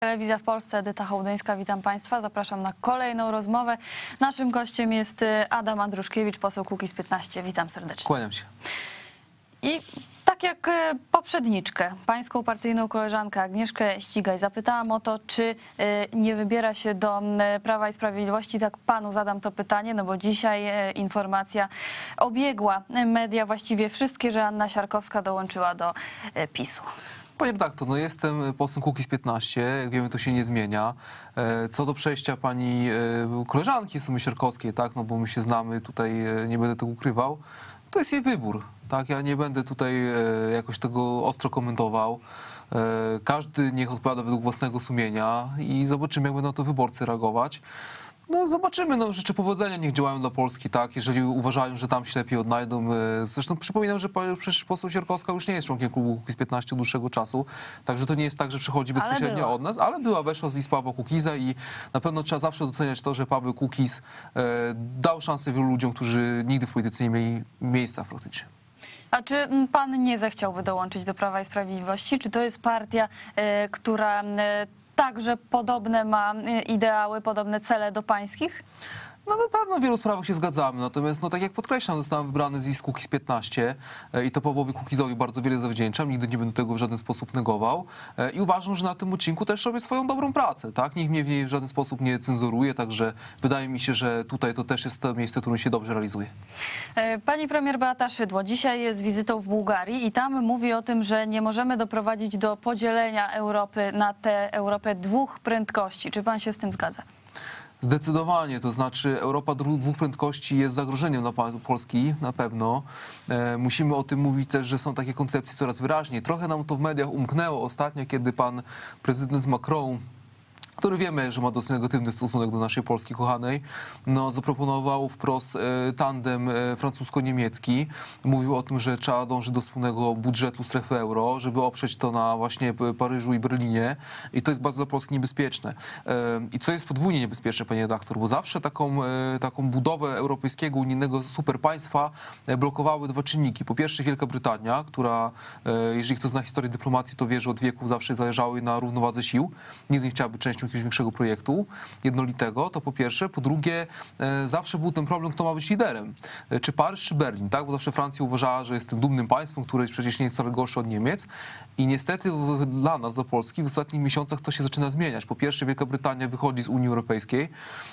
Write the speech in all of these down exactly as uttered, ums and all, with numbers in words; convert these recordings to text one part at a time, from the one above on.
Telewizja w Polsce, Edyta Hołdyńska, witam Państwa. Zapraszam na kolejną rozmowę. Naszym gościem jest Adam Andruszkiewicz, poseł Kukiz piętnaście. Witam serdecznie. Kłaniam się. I tak jak poprzedniczkę, pańską partyjną koleżankę Agnieszkę Ścigaj, zapytałam o to, czy nie wybiera się do Prawa i Sprawiedliwości. Tak panu zadam to pytanie, no bo dzisiaj informacja obiegła media, właściwie wszystkie, że Anna Siarkowska dołączyła do PiSu. Panie redaktor, no jestem posłem Kukiz piętnaście, jak wiemy, to się nie zmienia. Co do przejścia pani koleżanki Sumy Siarkowskiej, tak, no bo my się znamy, tutaj nie będę tego ukrywał, to jest jej wybór, tak, ja nie będę tutaj jakoś tego ostro komentował. Każdy niech odpowiada według własnego sumienia i zobaczymy, jak będą to wyborcy reagować. No zobaczymy, no życzę powodzenia, niech działają dla Polski, tak, jeżeli uważają, że tam się lepiej odnajdą. Zresztą przypominam, że przecież poseł Siarkowska już nie jest członkiem klubu Kukiz piętnaście od dłuższego czasu, także to nie jest tak, że przychodzi bezpośrednio od nas, ale była, weszła z list Pawła Kukiza i na pewno trzeba zawsze doceniać to, że Paweł Kukiz e, dał szansę wielu ludziom, którzy nigdy w polityce nie mieli miejsca praktycznie. A czy pan nie zechciałby dołączyć do Prawa i Sprawiedliwości? Czy to jest partia, e, która e, także podobne ma ideały, podobne cele do pańskich? No na pewno w wielu sprawach się zgadzamy, natomiast no tak jak podkreślam, zostałem wybrany z list Kukiz piętnaście i to Pawłowi Kukizowi bardzo wiele zawdzięczam, nigdy nie będę tego w żaden sposób negował i uważam, że na tym odcinku też robię swoją dobrą pracę, tak? Nikt mnie w niej w żaden sposób nie cenzuruje, także wydaje mi się, że tutaj to też jest to miejsce, w którym się dobrze realizuje. Pani premier Beata Szydło dzisiaj jest wizytą w Bułgarii i tam mówi o tym, że nie możemy doprowadzić do podzielenia Europy na tę Europę dwóch prędkości. Czy pan się z tym zgadza? Zdecydowanie, to znaczy Europa dwóch prędkości jest zagrożeniem dla Polski, na pewno. E, musimy o tym mówić też, że są takie koncepcje coraz wyraźniej. Trochę nam to w mediach umknęło ostatnio, kiedy pan prezydent Macron, który wiemy, że ma dosyć negatywny stosunek do naszej Polski kochanej, no, zaproponował wprost e, tandem e, francusko-niemiecki. Mówił o tym, że trzeba dążyć do wspólnego budżetu strefy euro, żeby oprzeć to na właśnie Paryżu i Berlinie. I to jest bardzo dla Polski niebezpieczne. E, I co jest podwójnie niebezpieczne, panie redaktor, bo zawsze taką, e, taką budowę europejskiego, unijnego superpaństwa e, blokowały dwa czynniki. Po pierwsze Wielka Brytania, która, e, jeżeli kto zna historię dyplomacji, to wie, że od wieków zawsze zależało jej na równowadze sił. Nigdy nie chciałaby częścią jakiegoś większego projektu jednolitego, to po pierwsze. Po drugie, e, zawsze był ten problem, kto ma być liderem. E, czy Paryż, czy Berlin, tak? Bo zawsze Francja uważała, że jest tym dumnym państwem, które przecież nie jest wcale gorsze od Niemiec. I niestety w, dla nas, dla Polski, w ostatnich miesiącach to się zaczyna zmieniać. Po pierwsze, Wielka Brytania wychodzi z Unii Europejskiej,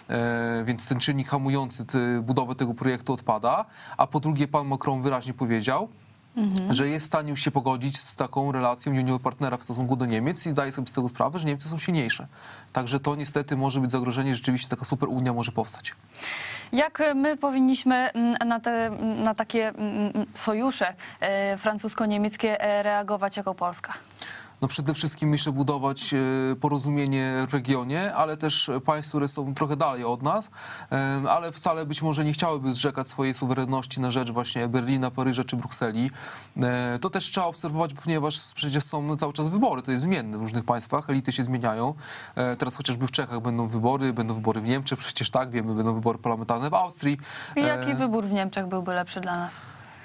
e, więc ten czynnik hamujący te, budowę tego projektu odpada. A po drugie, pan Macron wyraźnie powiedział, Mhm. że jest w stanie już się pogodzić z taką relacją unijnego partnera w stosunku do Niemiec i zdaje sobie z tego sprawę, że Niemcy są silniejsze. Także to niestety może być zagrożenie, rzeczywiście taka super Unia może powstać. Jak my powinniśmy na, te, na takie sojusze francusko-niemieckie reagować jako Polska? No przede wszystkim myślę budować porozumienie w regionie, ale też państw, które są trochę dalej od nas, ale wcale być może nie chciałyby zrzekać swojej suwerenności na rzecz właśnie Berlina, Paryża czy Brukseli. To też trzeba obserwować, ponieważ przecież są cały czas wybory, to jest zmienne w różnych państwach, elity się zmieniają. Teraz chociażby w Czechach będą wybory, będą wybory w Niemczech, przecież tak, wiemy, będą wybory parlamentarne w Austrii. I jaki wybór w Niemczech byłby lepszy dla nas?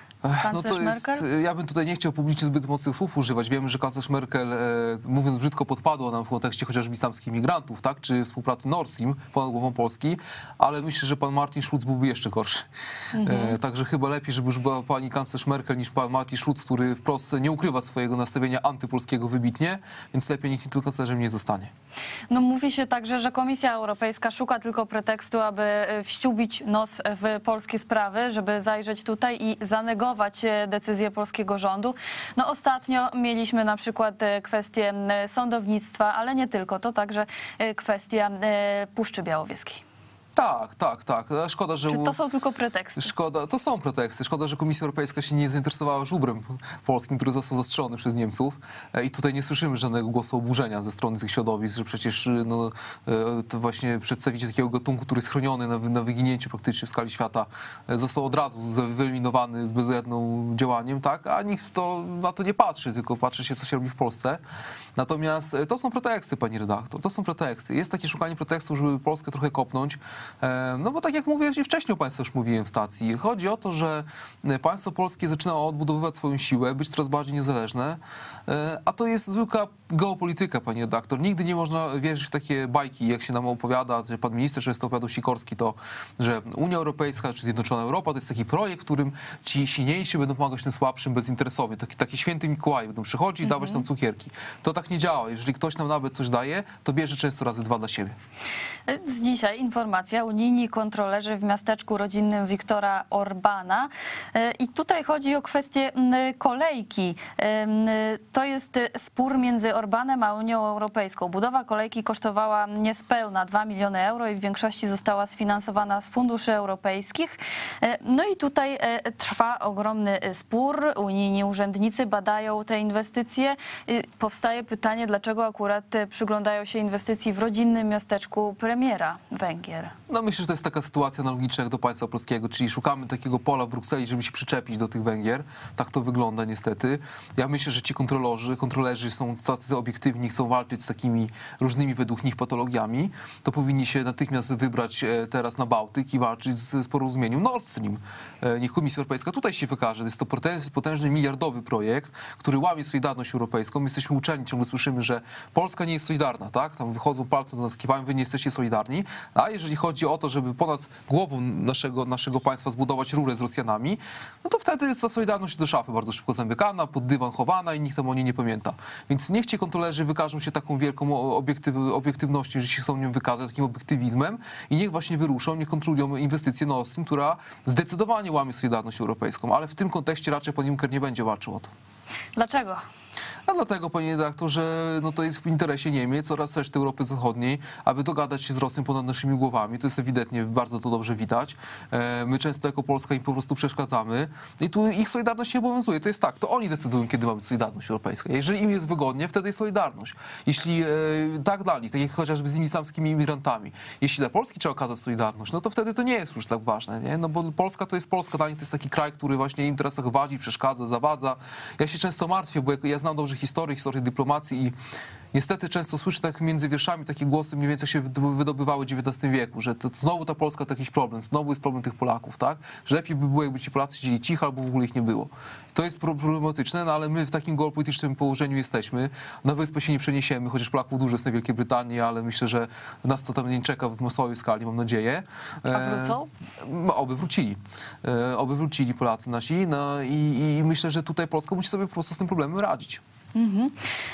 No to jest, ja bym tutaj nie chciał publicznie zbyt mocnych słów używać. Wiemy, że kanclerz Merkel, e, mówiąc brzydko, podpadła nam w kontekście chociażby islamskich migrantów, tak, czy współpracy Nord Stream ponad głową Polski, ale myślę, że pan Martin Schulz byłby jeszcze gorszy. Mhm. E, także chyba lepiej, żeby już była pani kanclerz Merkel niż pan Martin Schulz, który wprost nie ukrywa swojego nastawienia antypolskiego wybitnie, więc lepiej niech tylko kanclerzem nie zostanie. No mówi się także, że Komisja Europejska szuka tylko pretekstu, aby wściubić nos w polskie sprawy, żeby zajrzeć tutaj i zanegować decyzję polskiego rządu. No ostatnio mieliśmy na przykład kwestię sądownictwa, ale nie tylko, to także kwestia Puszczy Białowieskiej. Tak, tak, tak. Szkoda, że... Czy to są tylko preteksty? Szkoda, to są preteksty. Szkoda, że Komisja Europejska się nie zainteresowała żubrem polskim, który został zastrzelony przez Niemców. I tutaj nie słyszymy żadnego głosu oburzenia ze strony tych środowisk, że przecież no, to właśnie przedstawiciel takiego gatunku, który jest chroniony na, na wyginięciu praktycznie w skali świata, został od razu wyeliminowany z bezwzględnym działaniem, tak? A nikt to, na to nie patrzy, tylko patrzy się, co się robi w Polsce. Natomiast to są preteksty, pani redaktor, to są preteksty. Jest takie szukanie pretekstu, żeby Polskę trochę kopnąć. No bo tak jak mówię wcześniej, państwu już mówiłem w stacji, chodzi o to, że państwo polskie zaczyna odbudowywać swoją siłę, być coraz bardziej niezależne, a to jest zwykła geopolityka, panie redaktor. Nigdy nie można wierzyć w takie bajki, jak się nam opowiada, że pan minister często opowiadał Sikorski, to, że Unia Europejska czy Zjednoczona Europa to jest taki projekt, w którym ci silniejsi będą pomagać tym słabszym bezinteresownie. Taki, taki święty Mikołaj będą przychodzić i dawać nam cukierki. To tak nie działa. Jeżeli ktoś nam nawet coś daje, to bierze często razy dwa dla siebie. Z dzisiaj informacja, unijni kontrolerzy w miasteczku rodzinnym Viktora Orbana. I tutaj chodzi o kwestię kolejki. To jest spór między Orbanem a Unią Europejską. Budowa kolejki kosztowała niespełna dwa miliony euro i w większości została sfinansowana z funduszy europejskich. No i tutaj trwa ogromny spór. Unijni urzędnicy badają te inwestycje. Powstaje pytanie, dlaczego akurat przyglądają się inwestycji w rodzinnym miasteczku premiera Węgier. No myślę, że to jest taka sytuacja analogiczna jak do państwa polskiego, czyli szukamy takiego pola w Brukseli, żeby się przyczepić do tych Węgier. Tak to wygląda niestety. Ja myślę, że ci kontrolerzy, kontrolerzy są tacy obiektywni, chcą walczyć z takimi różnymi według nich patologiami, to powinni się natychmiast wybrać teraz na Bałtyk i walczyć z, z porozumieniem Nord Stream. Niech Komisja Europejska tutaj się wykaże. Jest to potężny, potężny miliardowy projekt, który łamie solidarność europejską. My jesteśmy uczeni, ciągle słyszymy, że Polska nie jest solidarna, tak? Tam wychodzą palcem do nas, kiwają, wy nie jesteście solidarni. A jeżeli chodzi o to, żeby ponad głową naszego, naszego państwa zbudować rurę z Rosjanami, no to wtedy jest ta solidarność do szafy bardzo szybko zamykana, pod dywan chowana i nikt tam o niej nie pamięta. Więc niech ci kontrolerzy wykażą się taką wielką obiektyw, obiektywnością, że się chcą nią wykazać, takim obiektywizmem i niech właśnie wyruszą, niech kontrolują inwestycję Nord Stream, która zdecydowanie łamie solidarność europejską. Ale w tym kontekście raczej pan Juncker nie będzie walczył o to. Dlaczego? A dlatego, panie redaktorze, no to jest w interesie Niemiec oraz reszty Europy Zachodniej, aby dogadać się z Rosją ponad naszymi głowami. To jest ewidentnie, bardzo to dobrze widać. My często jako Polska im po prostu przeszkadzamy i tu ich solidarność nie obowiązuje. To jest tak, to oni decydują, kiedy ma być solidarność europejska. Jeżeli im jest wygodnie, wtedy jest solidarność. Jeśli e, tak dali, tak jak chociażby z tymi islamskimi imigrantami, jeśli dla Polski trzeba okazać solidarność, no to wtedy to nie jest już tak ważne, nie? No bo Polska to jest Polska, dla nich to jest taki kraj, który właśnie im teraz tak wadzi, przeszkadza, zawadza. Ja się często martwię, bo ja znam dobrze historię, historię dyplomacji i niestety często słyszę tak między wierszami takie głosy mniej więcej się wydobywały w dziewiętnastym wieku, że to znowu ta Polska to jakiś problem, znowu jest problem tych Polaków, tak? Że lepiej by było, jakby ci Polacy siedzieli cicho albo w ogóle ich nie było. To jest problematyczne, no ale my w takim geopolitycznym położeniu jesteśmy. Na wyspę się nie przeniesiemy, chociaż Polaków dużo jest na Wielkiej Brytanii, ale myślę, że nas to tam nie czeka w masowej skali, mam nadzieję. A wrócą? E, oby wrócili. E, oby wrócili Polacy nasi. No i, i myślę, że tutaj Polska musi sobie po prostu z tym problemem radzić. Mhm.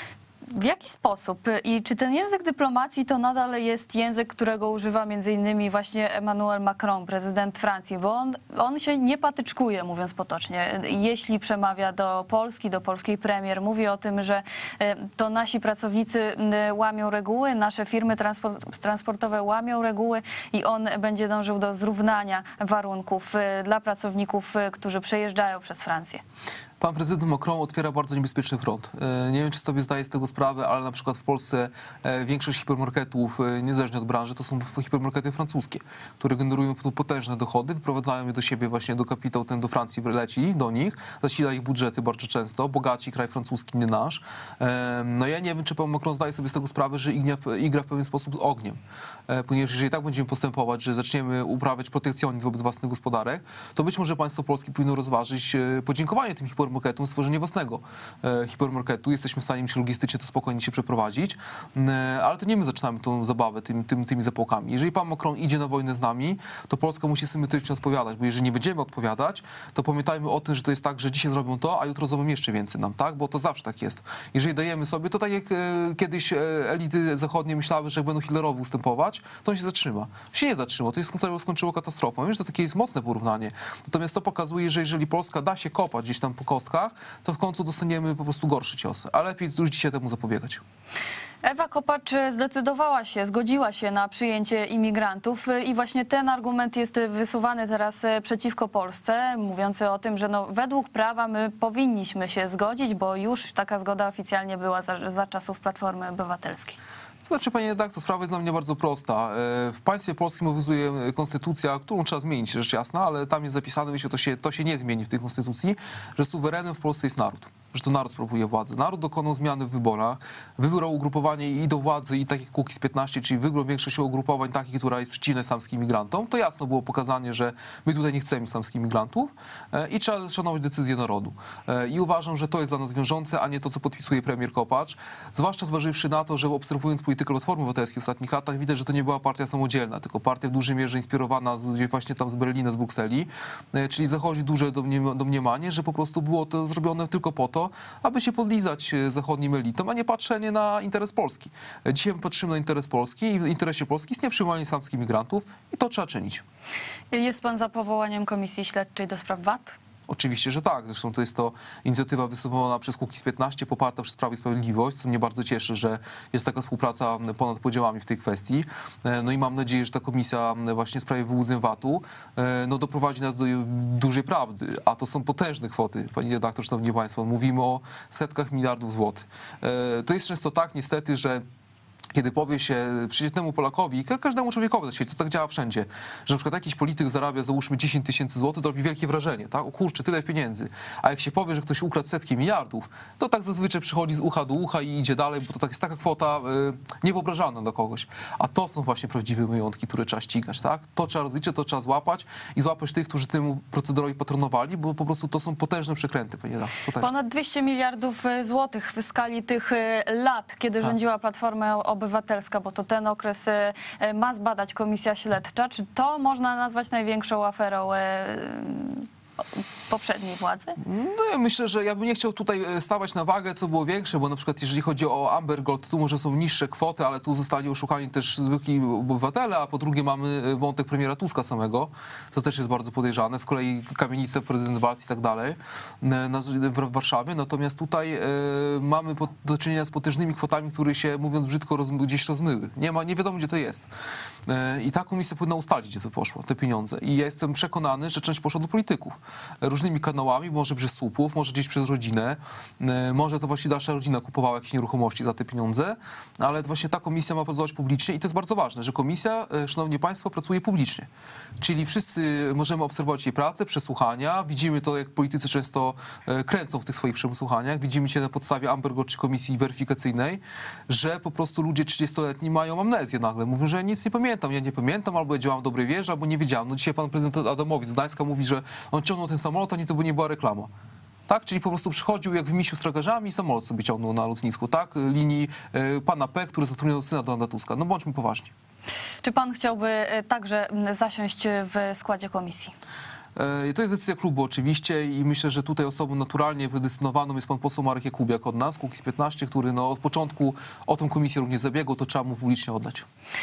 W jaki sposób i czy ten język dyplomacji to nadal jest język, którego używa między innymi właśnie Emmanuel Macron, prezydent Francji, bo on, on się nie patyczkuje, mówiąc potocznie. Jeśli przemawia do Polski, do polskiej premier, mówi o tym, że to nasi pracownicy łamią reguły, nasze firmy transportowe łamią reguły i on będzie dążył do zrównania warunków dla pracowników, którzy przejeżdżają przez Francję. Pan prezydent Macron otwiera bardzo niebezpieczny front. Nie wiem, czy sobie zdaje z tego sprawę, ale na przykład w Polsce większość hipermarketów, niezależnie od branży, to są hipermarkety francuskie, które generują potężne dochody, wyprowadzają je do siebie właśnie do kapitał, ten do Francji leci, do nich, zasila ich budżety bardzo często, bogaci kraj francuski, nie nasz. No ja nie wiem, czy pan Macron zdaje sobie z tego sprawę, że igra w pewien sposób z ogniem, ponieważ jeżeli tak będziemy postępować, że zaczniemy uprawiać protekcjonizm wobec własnych gospodarek, to być może państwo polskie powinno rozważyć podziękowanie tym hipermarketom, stworzenie własnego e, hipermarketu. Jesteśmy w stanie się logistycznie to spokojnie się przeprowadzić, e, ale to nie my zaczynamy tą zabawę tym, tym, tymi zapałkami. Jeżeli pan Macron idzie na wojnę z nami, to Polska musi symetrycznie odpowiadać, bo jeżeli nie będziemy odpowiadać, to pamiętajmy o tym, że to jest tak, że dzisiaj zrobią to, a jutro zrobią jeszcze więcej nam, tak? Bo to zawsze tak jest. Jeżeli dajemy sobie, to tak jak e, kiedyś e, elity zachodnie myślały, że jak będą Hitlerowi ustępować, to on się zatrzyma. Się nie zatrzyma, to jest skończyło katastrofą. Wiem, że to takie jest mocne porównanie. Natomiast to pokazuje, że jeżeli Polska da się kopać gdzieś tam po kostkach, to w końcu dostaniemy po prostu gorsze ciosy. Ale lepiej już dzisiaj temu zapobiegać. Ewa Kopacz zdecydowała się, zgodziła się na przyjęcie imigrantów i właśnie ten argument jest wysuwany teraz przeciwko Polsce, mówiący o tym, że no, według prawa my powinniśmy się zgodzić, bo już taka zgoda oficjalnie była za, za czasów Platformy Obywatelskiej. To znaczy, panie redaktor, sprawa jest dla mnie bardzo prosta. W państwie polskim obowiązuje konstytucja, którą trzeba zmienić, rzecz jasna, ale tam jest zapisane, że to się, to się nie zmieni w tej konstytucji, że suwerenem w Polsce jest naród. że to naród sprawuje władzę. Naród dokonał zmiany w wyborach, wybrał ugrupowanie i do władzy, i tak jak Kukiz piętnaście, czyli wygrał większość ugrupowań takich, która jest przeciwna islamskim migrantom. To jasno było pokazanie, że my tutaj nie chcemy islamskich migrantów e, i trzeba szanować decyzję narodu. E, I uważam, że to jest dla nas wiążące, a nie to, co podpisuje premier Kopacz. Zwłaszcza zważywszy na to, że obserwując politykę Platformy Obywatelskiej w ostatnich latach, widać, że to nie była partia samodzielna, tylko partia w dużej mierze inspirowana z ludzi właśnie tam z Berlina, z Brukseli. E, czyli zachodzi duże domnie- domniemanie, że po prostu było to zrobione tylko po to, aby się podlizać zachodnim elitom, a nie patrzenie na interes Polski. Dzisiaj my patrzymy na interes Polski i w interesie Polski jest nieprzyjmowanie islamskich migrantów i to trzeba czynić. Jest pan za powołaniem Komisji Śledczej do spraw V A T? Oczywiście, że tak. Zresztą to jest to inicjatywa wysuwana przez Kukiz piętnaście, poparta przez Prawo i Sprawiedliwość, co mnie bardzo cieszy, że jest taka współpraca ponad podziałami w tej kwestii. No i mam nadzieję, że ta komisja właśnie w sprawie wyłudzeń V A T-u no, doprowadzi nas do dużej prawdy, a to są potężne kwoty, pani redaktor, szanowni państwo. Mówimy o setkach miliardów złotych. To jest często tak niestety, że kiedy powie się przeciętnemu Polakowi, ka- każdemu człowiekowi na świecie, to tak działa wszędzie, że na przykład jakiś polityk zarabia załóżmy dziesięć tysięcy złotych, to robi wielkie wrażenie, tak? O kurczę, tyle pieniędzy. A jak się powie, że ktoś ukradł setki miliardów, to tak zazwyczaj przychodzi z ucha do ucha i idzie dalej, bo to tak jest taka kwota y, niewyobrażalna dla kogoś. A to są właśnie prawdziwe majątki, które trzeba ścigać, tak? To trzeba rozliczyć, to trzeba złapać i złapać tych, którzy temu procederowi patronowali, bo po prostu to są potężne przekręty, panie redaktor. Ponad dwieście miliardów złotych w skali tych y, lat, kiedy Tak. rządziła Platforma Obywatelska, bo to ten okres y, ma zbadać Komisja Śledcza. Czy to można nazwać największą aferą y, poprzedniej władzy? No ja myślę, że ja bym nie chciał tutaj stawać na wagę, co było większe, bo na przykład jeżeli chodzi o Amber Gold, tu może są niższe kwoty, ale tu zostali oszukani też zwykli obywatele, a po drugie mamy wątek premiera Tuska samego, to też jest bardzo podejrzane, z kolei kamienice prezydent Walc i tak dalej na, w Warszawie, natomiast tutaj e, mamy po, do czynienia z potężnymi kwotami, które się, mówiąc brzydko, roz, gdzieś rozmyły. Nie ma, nie wiadomo, gdzie to jest. E, I ta komisja powinna ustalić, gdzie to poszło, te pieniądze. I ja jestem przekonany, że część poszła do polityków. Różnymi kanałami, może przez słupów, może gdzieś przez rodzinę, może to właśnie dalsza rodzina kupowała jakieś nieruchomości za te pieniądze, ale właśnie ta komisja ma pracować publicznie i to jest bardzo ważne, że komisja, szanowni państwo, pracuje publicznie. Czyli wszyscy możemy obserwować jej pracę, przesłuchania, widzimy to, jak politycy często kręcą w tych swoich przesłuchaniach, widzimy się na podstawie Amber Gold czy komisji weryfikacyjnej, że po prostu ludzie trzydziestoletni mają amnezję nagle, mówią, że ja nic nie pamiętam, ja nie pamiętam, albo ja działam w dobrej wierze, albo nie wiedziałam. No dzisiaj pan prezydent Adamowicz z Gdańska mówi, że on ciągnął ten samolot, a nie to by nie była reklama. Tak? Czyli po prostu przychodził jak w misiu z tragarzami i samolot sobie ciągnął na lotnisku, tak? Linii y, pana P., który zatrudniał syna Donalda Tuska. No bądźmy poważni. Czy pan chciałby także zasiąść w składzie komisji? To jest decyzja klubu oczywiście i myślę, że tutaj osobą naturalnie predestynowaną jest pan poseł Marek Jakubiak od nas, Kukiz piętnaście, który no, od początku o tę komisję również zabiegał, to trzeba mu publicznie oddać.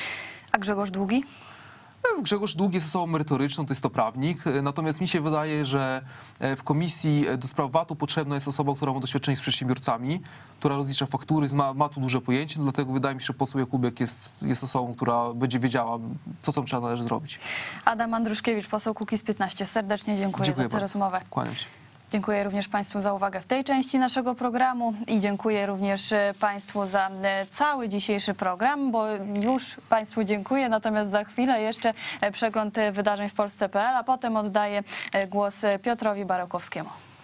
A Grzegorz Długi? Grzegorz Długi jest osobą merytoryczną, to jest to prawnik, natomiast mi się wydaje, że w komisji do spraw V A T-u potrzebna jest osoba, która ma doświadczenie z przedsiębiorcami, która rozlicza faktury, ma, ma tu duże pojęcie, dlatego wydaje mi się, że poseł Jakubiak jest, jest osobą, która będzie wiedziała, co tam trzeba należy zrobić. Adam Andruszkiewicz, poseł Kukiz piętnaście. Serdecznie dziękuję, Dziękuję za tę bardzo. rozmowę. Kłaniam się. Dziękuję również Państwu za uwagę w tej części naszego programu i dziękuję również Państwu za cały dzisiejszy program, bo już Państwu dziękuję, natomiast za chwilę jeszcze przegląd wydarzeń w Polsce kropka p l, a potem oddaję głos Piotrowi Barakowskiemu.